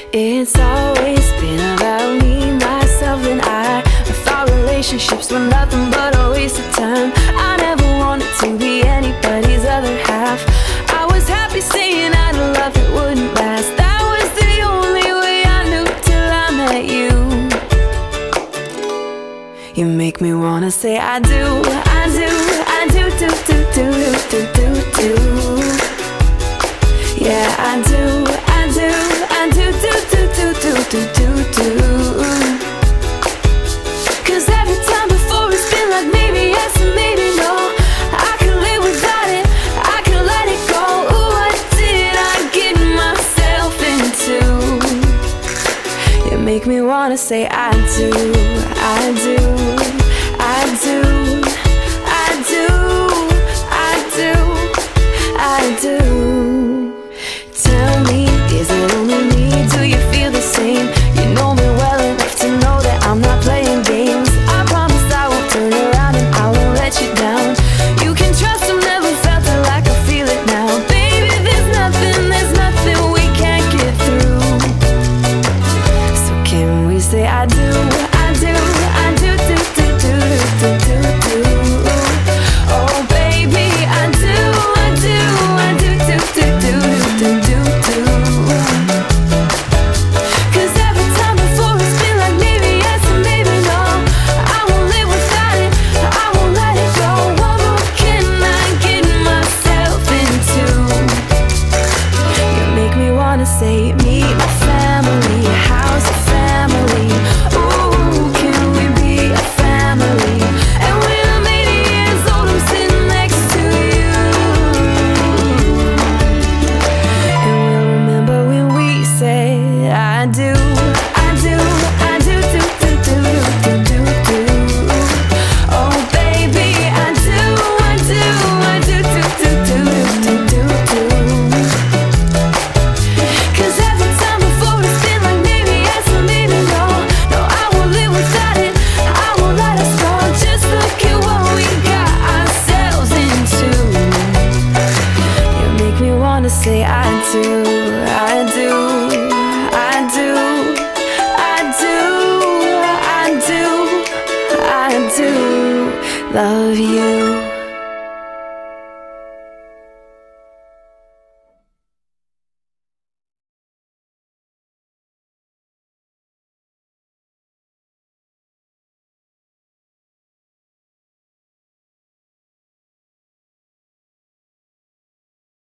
It's always been about me, myself, and I thought relationships were nothing but a waste of time. I never wanted to be anybody's other half. I was happy saying I'd love it wouldn't last. That was the only way I knew till I met you. You make me wanna say I do, I do, I do, do, do, do, do, do, do. Yeah, I do, I do, I do, do, do, do, do, do, do, do. Cause every time before it's been like maybe yes and maybe no. I could live without it, I could let it go. Ooh, what did I get myself into? You make me wanna say I do, I do, I do, I do, I do, I do. Tell me, is it only me? Do you feel the same? You know me well enough to know that I'm not playing games. I promise I won't turn around and I won't let you down. You can trust I've never felt it like I feel it now. Baby, there's nothing we can't get through. So can we say I do, I do, I do, do, do, do, do, do, do. Oh baby, I do, I do, I do, do, do, do, do, do, do. Cause every time before it's been like maybe yes and maybe no. I won't live without it, I won't let it go. What more can I get myself into? You make me wanna say meet my family, how's the family? Ooh, can we be a family? And when I'm 80 years old, I'm sitting next to you. And we'll remember when we say I do, I do, I do, do, do, do, do, do, do. Oh baby, I do, I do, I do, do, do, do, do, do, do. Cause every time before it's been like maybe yes or maybe no. No, I won't live without it, I won't let us go. Just look at what we got ourselves into. You make me wanna say I do, I do, I do, I do, I do, I do love you.